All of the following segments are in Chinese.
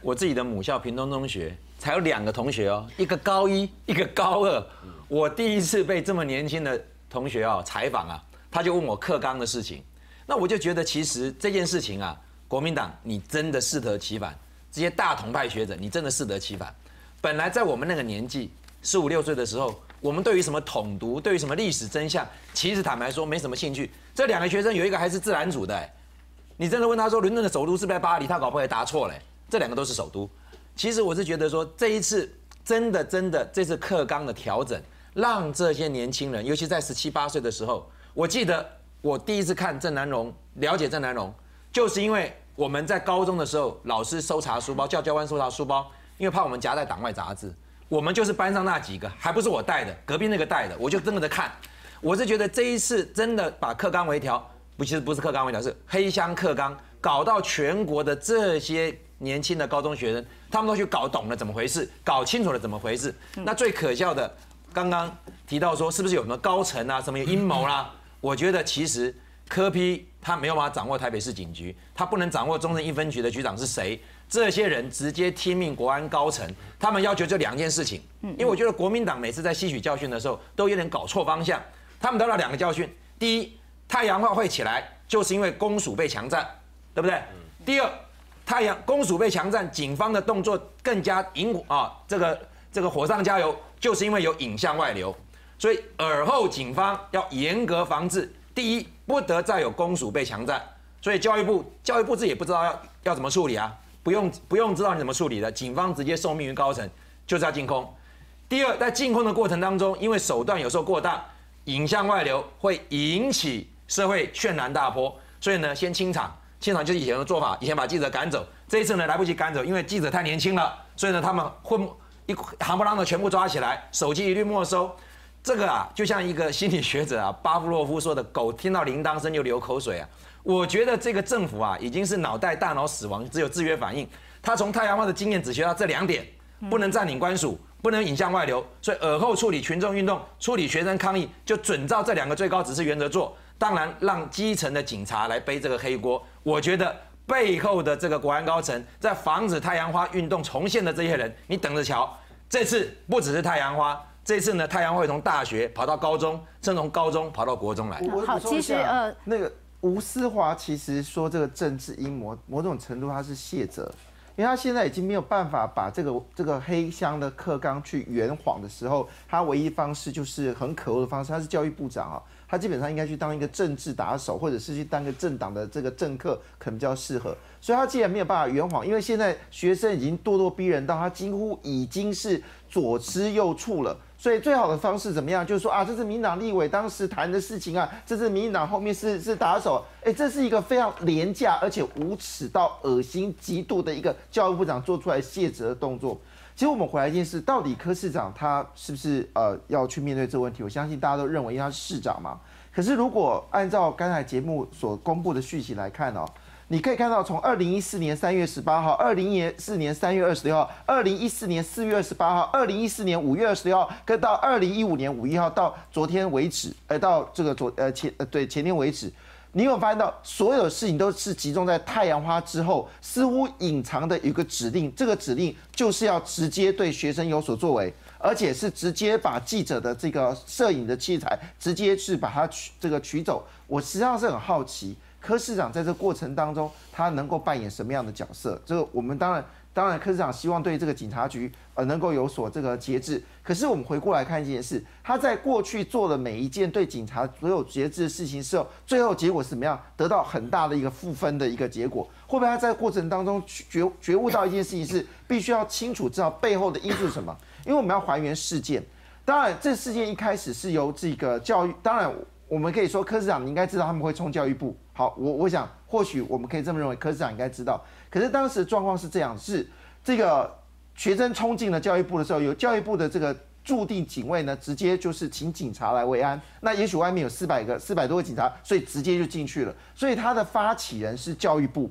我自己的母校屏东中学才有2个同学哦，一个高1，一个高2。我第一次被这么年轻的同学采访啊，他就问我课纲的事情，那我就觉得其实这件事情啊，国民党你真的适得其反，这些大同派学者你真的适得其反。本来在我们那个年纪，15、16岁的时候，我们对于什么统独，对于什么历史真相，其实坦白说没什么兴趣。这2个学生有一个还是自然组的，你真的问他说伦敦的首都是不是在巴黎，他搞不好也答错了。这2个都是首都。其实我是觉得说这一次真的这次课纲的调整，让这些年轻人，尤其在17、18岁的时候，我记得我第一次看郑南榕，了解郑南榕，就是因为我们在高中的时候，老师搜查书包，叫教官搜查书包。因为怕我们夹在党外杂志，我们就是班上那几个，还不是我带的，隔壁那个带的，我就跟着看。我是觉得这一次真的把课纲微调，其实不是课纲微调，是黑箱课纲，搞到全国的这些年轻的高中学生，他们都去搞懂了怎么回事，搞清楚了怎么回事。那最可笑的，刚刚提到说是不是有什么高层啊，什么阴谋啦？我觉得其实柯 P 他没有办法掌握台北市警局，他不能掌握中正1分局的局长是谁。这些人直接听命国安高层，他们要求就2件事情。因为我觉得国民党每次在吸取教训的时候，都有点搞错方向。他们得到2个教训：第一，太阳花会起来，就是因为公署被强占，对不对？第二，公署被强占，警方的动作更加这个火上加油，就是因为有影像外流。所以尔后警方要严格防治，第一，不得再有公署被强占。所以教育部自己也不知道要怎么处理啊。不用知道你怎么处理的，警方直接受命于高层，就是要净空。第二，在净空的过程当中，因为手段有时候过当，影像外流会引起社会轩然大波，所以呢，先清场就是以前的做法，以前把记者赶走，这一次呢来不及赶走，因为记者太年轻了，所以呢他们夯不啷的全部抓起来，手机一律没收。这个啊，就像一个心理学者巴甫洛夫说的，狗听到铃铛声就流口水啊。我觉得这个政府已经是脑袋大脑死亡，只有制约反应。他从太阳花的经验只学到这2点：不能占领官署，不能影像外流。所以尔后处理群众运动、处理学生抗议，就准照这2个最高指示原则做。当然，让基层的警察来背这个黑锅。我觉得背后的这个国安高层，在防止太阳花运动重现的这些人，你等着瞧。这次不只是太阳花。这次呢，太阳花会从大学跑到高中，甚至从高中跑到国中来。 好，其实那个吴思华其实说这个政治阴谋，某种程度他是卸责，因为他现在已经没有办法把这个黑箱的课纲去圆谎的时候，他唯一方式就是很可恶的方式，他是教育部长他基本上应该去当一个政治打手，或者是去当一个政党的这个政客，可能比较适合。所以他既然没有办法圆谎，因为现在学生已经咄咄逼人到他几乎已经是左支右绌了。所以最好的方式怎么样？就是说这是民进党立委当时谈的事情这是民进党后面是打手，这是一个非常廉价而且无耻到恶心极度的一个教育部长做出来卸责的动作。其实我们回来一件事，到底柯市长他是不是要去面对这个问题？我相信大家都认为，因为他是市长嘛。可是如果按照刚才节目所公布的讯息来看你可以看到，从2014年3月18号、2014年3月26号、2014年4月28号、2014年5月26号，跟到2015年5月1号到昨天为止，到这个前天为止，你有发现到所有的事情都是集中在太阳花之后，似乎隐藏的有一个指令，这个指令就是要直接对学生有所作为，而且是直接把记者的这个摄影的器材直接是把它取走。我实际上是很好奇。柯市长在这过程当中，他能够扮演什么样的角色？这个我们当然，柯市长希望对这个警察局能够有所这个节制。可是我们回过来看一件事，他在过去做的每一件对警察所有节制的事情时候，最后结果是怎么样？得到很大的一个负分的一个结果。会不会他在过程当中觉悟到一件事情是必须要清楚知道背后的因素是什么？因为我们要还原事件。当然，这事件一开始是由这个教育，当然。我们可以说，柯市长你应该知道他们会冲教育部。好，我想或许我们可以这么认为，柯市长应该知道。可是当时的状况是这样，是这个学生冲进了教育部的时候，有教育部的这个驻地警卫呢，直接就是请警察来维安。那也许外面有400多个警察，所以直接就进去了。所以他的发起人是教育部。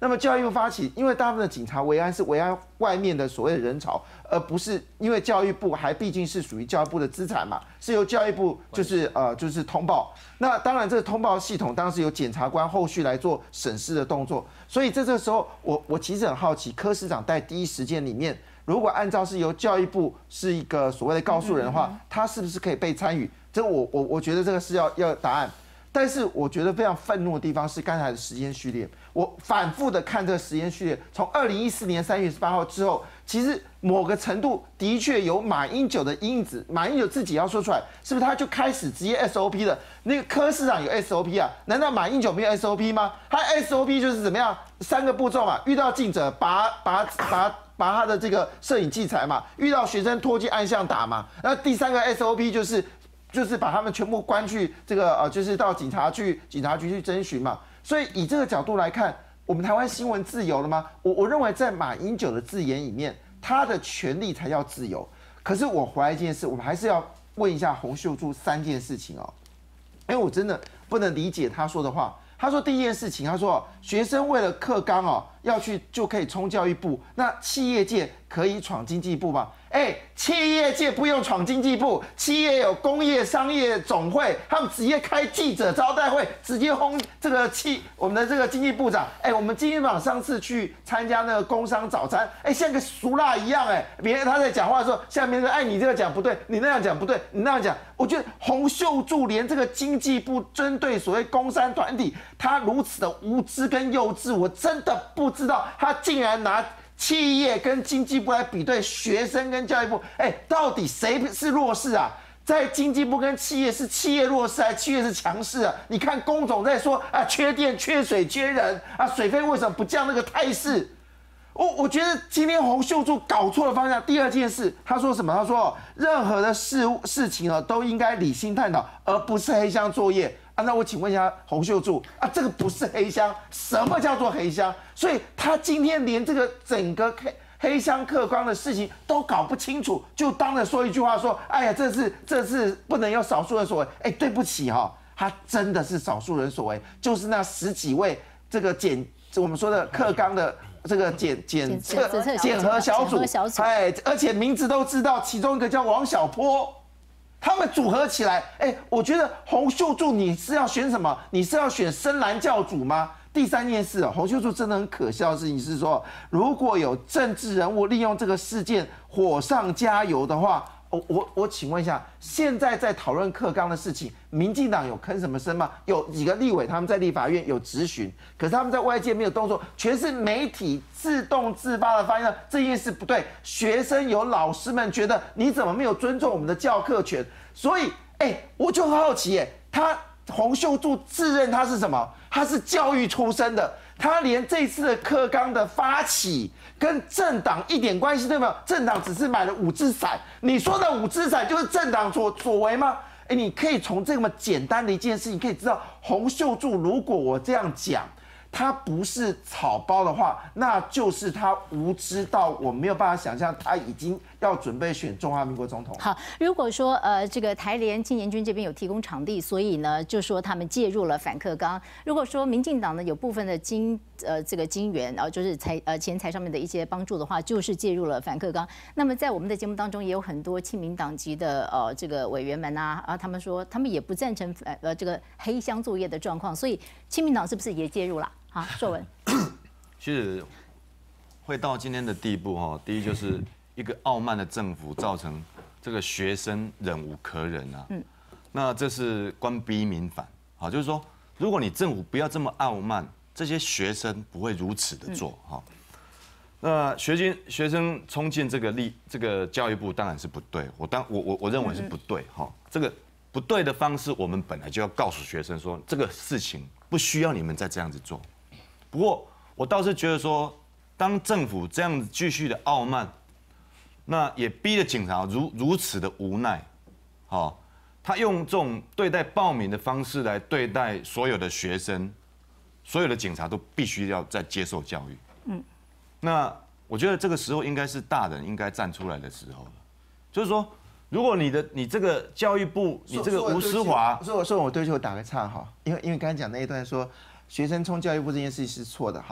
那么教育部发起，因为大部分的警察维安是维安外面的所谓的人潮，而不是因为教育部还毕竟是属于教育部的资产嘛，是由教育部就是通报。那当然这个通报系统当然是由检察官后续来做审视的动作。所以在这个时候，我其实很好奇，柯市长在第一时间里面，如果按照是由教育部是一个所谓的告诉人的话，他是不是可以被参与？这我觉得这个是要答案。但是我觉得非常愤怒的地方是刚才的时间序列，我反复的看这个时间序列，从2014年3月18号之后，其实某个程度的确有马英九的因子，马英九自己要说出来，是不是他就开始直接 SOP 了？那个柯市长有 SOP 啊？难道马英九没有 SOP 吗？他 SOP 就是怎么样3个步骤嘛，遇到记者拔他的这个摄影器材嘛，遇到学生拖进暗巷打嘛，那第3个 SOP 就是把他们全部关去这个就是到警察局去侦询嘛。所以以这个角度来看，我们台湾新闻自由了吗？我认为在马英九的字眼里面，他的权利才叫自由。可是我回来一件事，我们还是要问一下洪秀柱3件事情哦，因为我真的不能理解他说的话。他说第一件事情，他说学生为了课纲要去就可以冲教育部，那企业界可以闯经济部吗？企业界不用闯经济部，企业有工业商业总会，他们直接开记者招待会，直接轰这个我们的这个经济部长。我们经济部长上次去参加那个工商早餐，像个俗辣一样，别人他在讲话的时候，下面说，你这个讲不对，你那样讲不对，你那样讲。我觉得洪秀柱连这个经济部针对所谓工商团体，他如此的无知跟幼稚，我真的不知道他竟然拿企业跟经济部来比对学生跟教育部，到底谁是弱势啊？在经济部跟企业是企业弱势还是企业是强势啊？你看龚总在说缺电、缺水、缺人水费为什么不降那个态势？我觉得今天洪秀柱搞错了方向。第二件事，他说什么？他说任何的事情都应该理性探讨，而不是黑箱作业。那我请问一下洪秀柱这个不是黑箱，什么叫做黑箱？所以他今天连这个整个黑箱客观的事情都搞不清楚，就当着说一句话说，这次不能有少数人所为。对不起他真的是少数人所为，就是那10几位这个我们说的课纲的这个检核小组，而且名字都知道，其中一个叫王小波。他们组合起来，我觉得洪秀柱你是要选什么？你是要选深蓝教主吗？第3件事洪秀柱真的很可笑的事情是说，如果有政治人物利用这个事件火上加油的话，我请问一下，现在在讨论课纲的事情，民进党有吭什么声吗？有几个立委他们在立法院有质询，可是他们在外界没有动作，全是媒体自动自发的发现这件事不对。学生有老师们觉得你怎么没有尊重我们的教课权？所以我就很好奇洪秀柱自认他是什么？他是教育出身的。他连这次的课纲的发起跟政党一点关系都没有，政党只是买了5支伞，你说的5支伞就是政党所为吗？你可以从这么简单的一件事情可以知道，洪秀柱如果我这样讲，他不是草包的话，那就是他无知到我没有办法想象他已经要准备选中华民国总统。 好，如果说这个台联青年军这边有提供场地，所以呢就说他们介入了反课纲。如果说民进党呢有部分的这个金援，就是钱财上面的一些帮助的话，就是介入了反课纲。那么在我们的节目当中也有很多亲民党籍的这个委员们他们说他们也不赞成这个黑箱作业的状况，所以亲民党是不是也介入了？硕文， 其实会到今天的地步第一就是一个傲慢的政府造成这个学生忍无可忍那这是官逼民反就是说如果你政府不要这么傲慢，这些学生不会如此的做那学生冲进这个教育部当然是不对，我认为是不对这个不对的方式，我们本来就要告诉学生说这个事情不需要你们再这样子做。不过我倒是觉得说，当政府这样子继续的傲慢，那也逼得警察如此的无奈，他用这种对待暴民的方式来对待所有的学生，所有的警察都必须要再接受教育。那我觉得这个时候应该是大人应该站出来的时候了，就是说，如果你这个教育部，你这个吴思华， 我对不起，我打个岔因为刚才讲那一段说学生冲教育部这件事是错的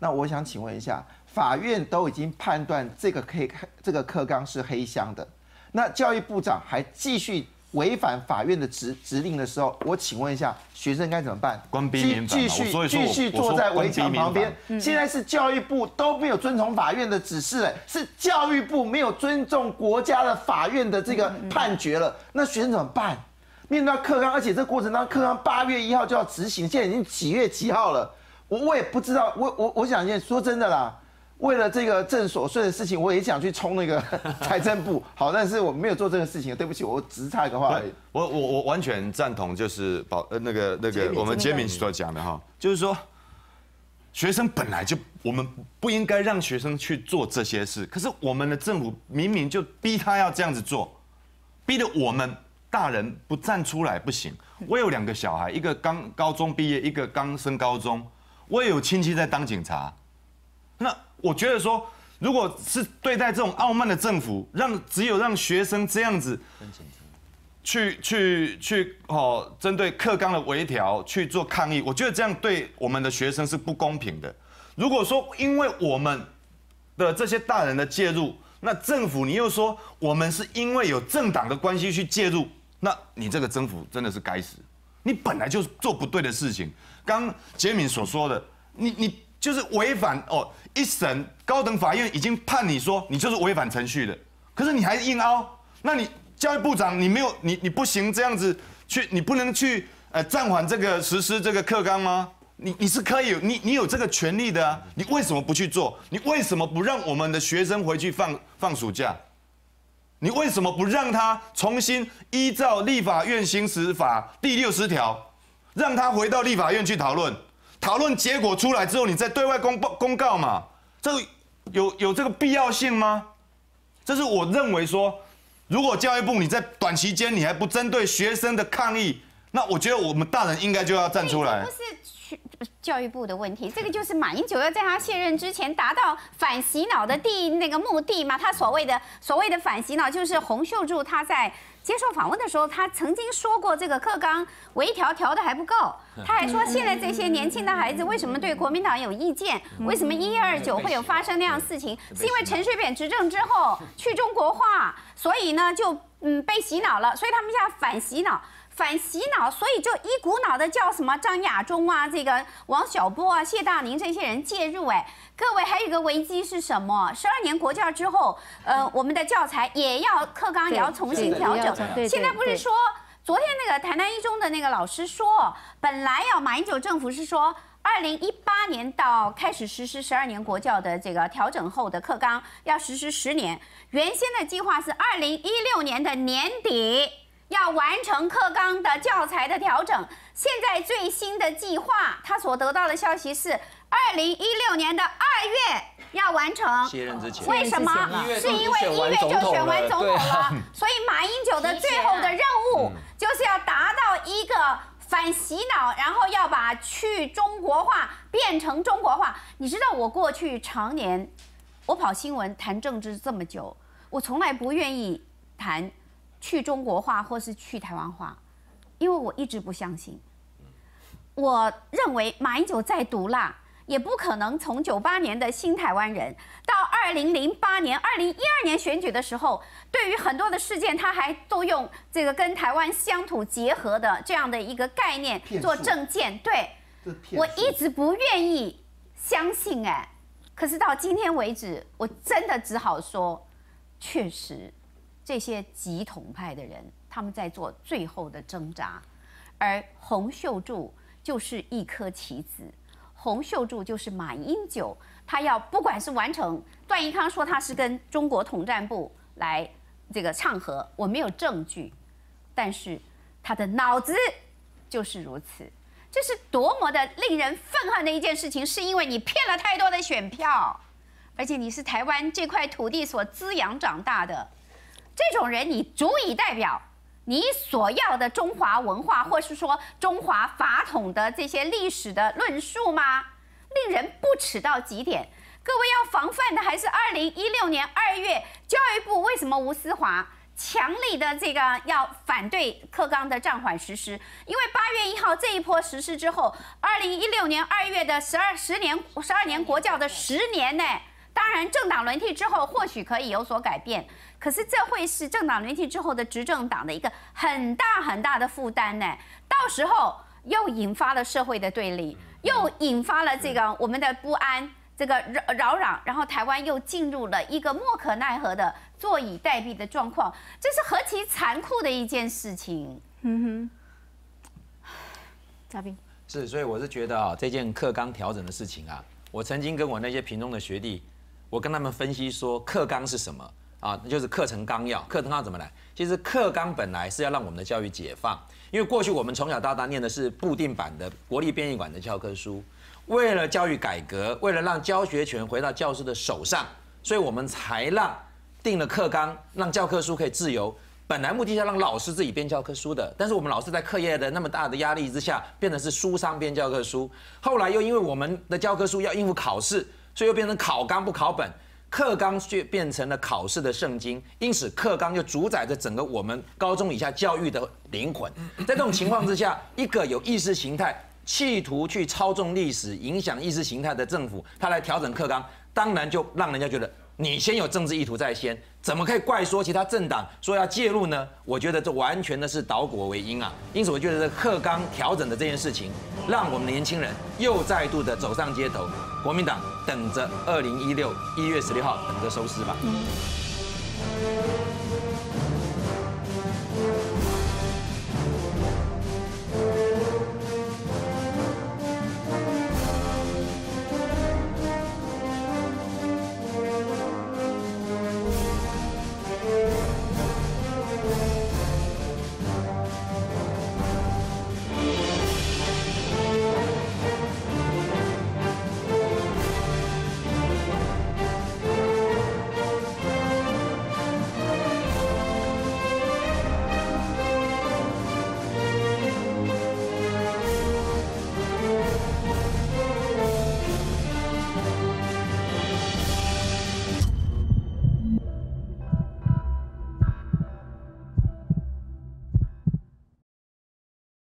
那我想请问一下，法院都已经判断这个课纲是黑箱的，那教育部长还继续违反法院的指令的时候，我请问一下，学生该怎么办？ 官逼民反嘛， 继续坐在围墙旁边。现在是教育部都没有遵从法院的指示了，是教育部没有尊重国家的法院的这个判决了。那学生怎么办？面对到课纲，而且这过程当中，课纲8月1号就要执行，现在已经几月几号了？我也不知道。我想说真的啦。为了这个正所税的事情，我也想去冲那个财政部，好，但是我没有做这个事情，对不起，我只是插一个话而已。 我完全赞同，就是那个我们杰明所讲的哈，就是说，学生本来就我们不应该让学生去做这些事，可是我们的政府明明就逼他要这样子做，逼得我们大人不站出来不行。我有2个小孩，一个刚高中毕业，一个刚升高中，我也有亲戚在当警察。那我觉得说，如果是对待这种傲慢的政府，只有让学生这样子去针对课纲的微调去做抗议，我觉得这样对我们的学生是不公平的。如果说因为我们的这些大人的介入，那政府你又说我们是因为有政党的关系去介入，那你这个政府真的是该死，你本来就是做不对的事情。刚杰敏所说的，你就是违反一审高等法院已经判你说你就是违反程序的，可是你还硬凹，那你教育部长你没有你不行这样子去，你不能去暂缓这个实施这个课纲吗？你是可以，你有这个权利的啊，你为什么不去做？你为什么不让我们的学生回去放暑假？你为什么不让他重新依照立法院行使法第60条，让他回到立法院去讨论？讨论结果出来之后，你再对外公告嘛？这有这个必要性吗？这是我认为说，如果教育部你在短期间你还不针对学生的抗议，那我觉得我们大人应该就要站出来。 不是教育部的问题，这个就是马英九要在他卸任之前达到反洗脑的目的嘛。他所谓的反洗脑，就是洪秀柱他在接受访问的时候，他曾经说过这个课纲微调调的还不够，他还说现在这些年轻的孩子为什么对国民党有意见？为什么1129会有发生那样的事情？是因为陈水扁执政之后去中国化，所以呢就被洗脑了，所以他们现在反洗脑，所以就一股脑的叫什么张亚中啊，这个王小波啊、谢大宁这些人介入。各位还有一个危机是什么？12年国教之后，我们的教材课纲也要重新调整。现在不是说昨天那个台南一中的那个老师说，本来马英九政府是说2018年到开始实施12年国教的这个调整后的课纲要实施10年，原先的计划是2016年的年底。要完成课纲的教材的调整，现在最新的计划，他所得到的消息是2016年的2月要完成。 卸任之前， 为什么？是因为1月就选完总统了，所以马英九的最后的任务就是要达到一个反洗脑，然后要把去中国化变成中国化。你知道我过去常年我跑新闻谈政治这么久，我从来不愿意谈去中国化或是去台湾化，因为我一直不相信。我认为马英九再毒辣，也不可能从98年的新台湾人到2008年、2012年选举的时候，对于很多的事件，他还都用这个跟台湾乡土结合的这样的一个概念做政见。对，我一直不愿意相信可是到今天为止，我真的只好说，确实。这些极统派的人，他们在做最后的挣扎，而洪秀柱就是一颗棋子，洪秀柱就是马英九，他要不管是完成段宜康说他是跟中国统战部来这个唱和，我没有证据，但是他的脑子就是如此，这是多么的令人愤恨的一件事情，是因为你骗了太多的选票，而且你是台湾这块土地所滋养长大的。这种人，你足以代表你所要的中华文化，或是说中华法统的这些历史的论述吗？令人不耻到极点。各位要防范的还是2016年2月，教育部为什么吴思华强力的这个要反对课纲的暂缓实施，因为8月1号这一波实施之后，2016年2月的12年国教的10年呢，当然政党轮替之后或许可以有所改变，可是这会是政党轮替之后的执政党的一个很大的负担呢，到时候又引发了社会的对立，又引发了这个我们的不安。这个扰攘，然后台湾又进入了一个莫可奈何的坐以待毙的状况，这是何其残酷的一件事情。 嘉宾是，所以我是觉得啊，这件课纲调整的事情啊，我曾经跟我那些屏东的学弟，我跟他们分析说，课纲是什么啊？就是课程纲要，课程纲要怎么来？其实课纲本来是要让我们的教育解放，因为过去我们从小到大念的是固定版的国立编译馆的教科书。为了教育改革，为了让教学权回到教师的手上，所以我们才定了课纲，让教科书可以自由。本来目的是要让老师自己编教科书的，但是我们老师在课业的那么大的压力之下，变成是书商编教科书。后来又因为我们的教科书要应付考试，所以又变成考纲不考本，课纲却变成了考试的圣经。因此，课纲就主宰着整个我们高中以下教育的灵魂。在这种情况之下，一个有意识形态，企图去操纵历史、影响意识形态的政府，他来调整课纲，当然就让人家觉得你先有政治意图在先，怎么可以怪说其他政党说要介入呢？我觉得这完全的是倒果为因啊！因此，我觉得这课纲调整的这件事情，让我们年轻人又再度的走上街头。国民党等着2016 1月16号等着收尸吧。